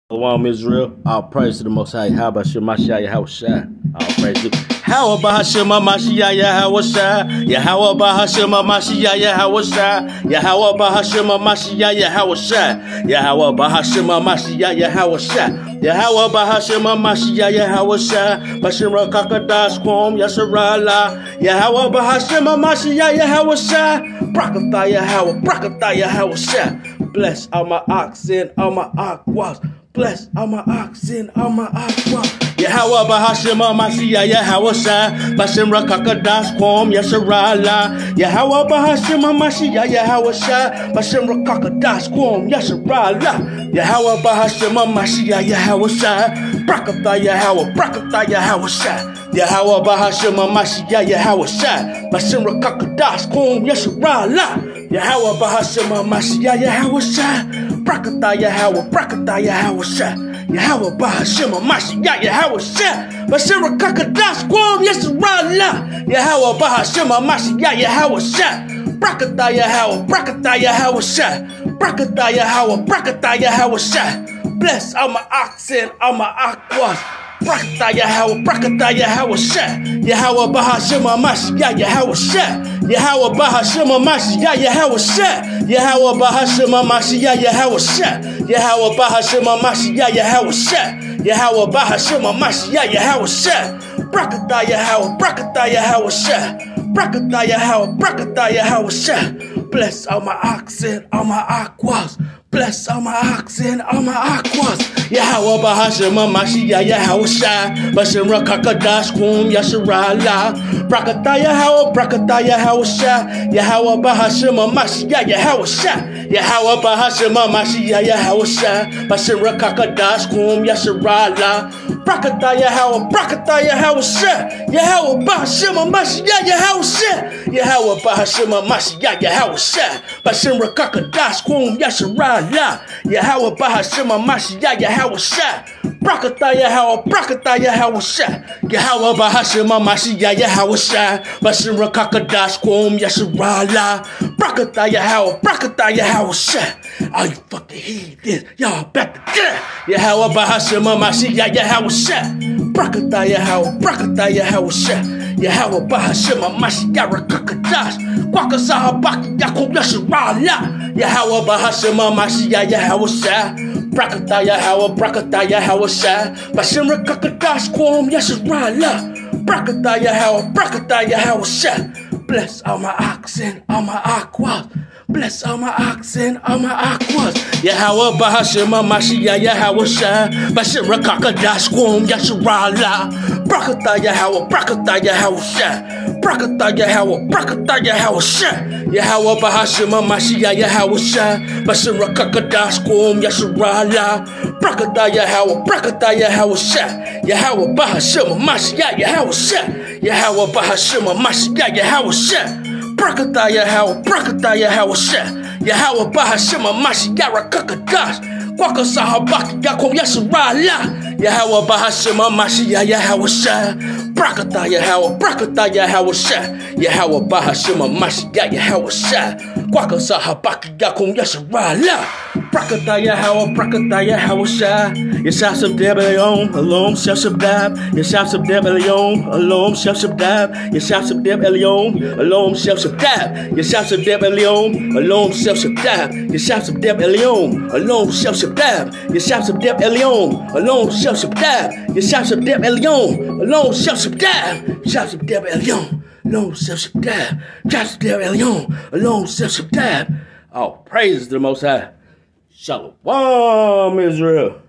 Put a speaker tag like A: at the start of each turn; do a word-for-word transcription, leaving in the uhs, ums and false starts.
A: Shalom Israel, all praise to the Most High. How about Shema Shah Yahushua? All praise to How about Shema Mashiach Yahushua? Yeah, how about Shema Mashiach Yahushua? Yeah, how about Shema Mashiach Yahushua? Yeah, how about Shema Mashiach Yahushua? Yeah, how about Shema Mashiach Yahushua? Bashira Kakadas Kwom Yasharala. Yeah, how about Shema Mashiach Yahushua? Brakatha Yahweh, Brakatha Yahushua. Bless all my oxen, all my aquas. Bless all my oxen, all my aqua. Yahweh Bahashima Mashiach Yahushua. Bashimra Kakadas Kwom Yasharala. Yahweh Bahashima Mashiach Yahushua. Bashimra Kakadas Kwom Yasharala. Yahweh Bahashima Mashiach Yahushua. Brakatha Yahweh, Brakatha Yahushua. Yahweh Bahashima Mashiach Yahushua. Bashimra Kakadas Kwom Yasharala. Yahweh Bahashima Mashiach Yahushua. Brakatha Yahweh, Brakatha Yahushua. Yahweh Bahashima Mashiach Yahushua. Bashira Kakadas Kwom Yasharala. Yahweh Bahashima Mashiach Yahushua. Brakatha Yahweh, Brakatha Yahushua. Brakatha Yahweh, Brakatha Yahushua. Bless all my oxen, all my aquas. Brakatha Yahweh, Brakatha Yahushua. Yahweh Bahashima Mashiach Yahushua. Yahweh Bahashima Mashiach Yahushua. Yahweh Bahashima Mashiach Yahushua. Yahweh Bahashima Mashiach Yahushua. Yahweh Bahashima Mashiach Yahushua. Brakatha Yahweh, Brakatha Yahushua. Brakatha Yahweh, Brakatha Yahushua. Bless all my oxen, all my aquas. Bless all my oxen, all my aquas. Yahweh Bahashima Mashiach Yahushua. Bashimra Kakadas Kwom Yasharala. Brakatha Yahweh, Brakatha Yahushua. Yahweh Bahashima Mashiach Yahushua. Yahweh Bahashima Mashiach Yahushua. Bashimra Kakadas Kwom Yasharala. Brakatha Yahweh, Brakatha Yahushua. Yahweh Bahashima Mashiach Yahushua. Yahweh Bahashima Mashiach Yahushua. Bashimra Kakadas Kwom Yasharala. Yahweh Bahashima Mashiach Yahushua. Brakatha Yahweh, Brakatha Yahushua. Yahweh Bahashima Mashiach Yahushua. Bashimra Kakadas Kwom Yasharala. Brakatha Yahweh, Brakatha Yahushua. All you fucking heathens, y'all back to get Yahweh Bahashima Mashiach Yahushua. Brakatha Yahweh, Brakatha Yahushua. Yahweh Bahashima Mashiach Kakadas. Kwakasaha Baki Yakum Yasharala. Yahweh Bahashima Mashiach Yahushua. Brakatha Yahweh, Brakatha Yahushua. Bashimra Kakadas Kwom Yasharala. Brakatha Yahweh, Brakatha Yahushua. Bless all my oxen, all my aquas. Bless all my oxen, all my aquas. Yahweh Bahashima Mashiach Yahushua. Bashimra Kakadas Kwom Yasharala. Brakatha Yahweh, Brakatha Yahushua. Brakatha Yahweh, Brakatha Yahushua. Yahweh Bahashima Mashiach Yahushua. Bashimra Kakadas Kwom Yasharala. Brakatha Yahweh, Brakatha Yahushua. Yahweh Bahashima Mashiach Yahushua. Yahweh Bahashima Mashiach Yahushua. Brakatha Yahweh, Brakatha Yahushua. Yahweh Bahashima Mashiach Kakadas. Kwakasaha Baki Yakum Yasharala. Yahweh Bahashima Mashiach Yahushua. Brakatha Yahweh, Brakatha Yahushua. Yahweh Bahashima Mashiach Yahushua. Kwakasaha Baki Yakum Yasharala. Brakatha Yahweh, Brakatha Yahushua. Yeshab Debelion, Alom Shel Shabab. Yeshab Debelion, Alom Shel Shabab. Yeshab Debelion, Alom Shel Shabab. Yeshab Debelion, Alom Shel Shabab. Yeshab Debelion, Alom Shel Shabab. Yeshab Debelion, Alom Shel Shabab. Yeshab Debelion, Alom Shel Shabab. Yeshab Debelion, Alom Shel Shabab. Yeshab Debelion, Alom Shel Shabab. All praise to the Most High. Shalom Israel.